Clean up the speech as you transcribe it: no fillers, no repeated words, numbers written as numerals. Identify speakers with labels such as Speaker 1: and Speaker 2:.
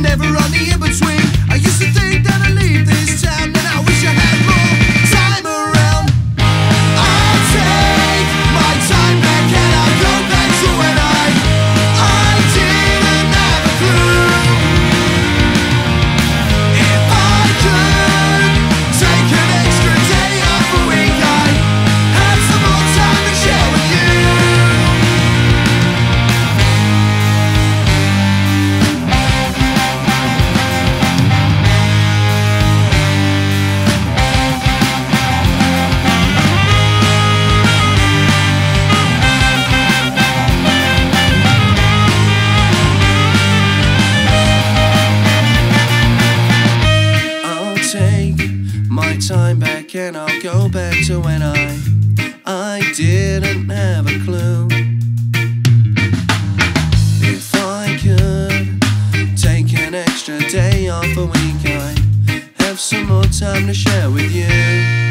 Speaker 1: never on the in-between. I used to think that I'd leave this town, and I wish I had more time around. I'll take my time back and I'll go back to when I didn't have a clue. If I could take an extra day off a week, I'd have some more time to share with you. My time back and I'll go back to when I didn't have a clue. If I could take an extra day off a week, I'd have some more time to share with you.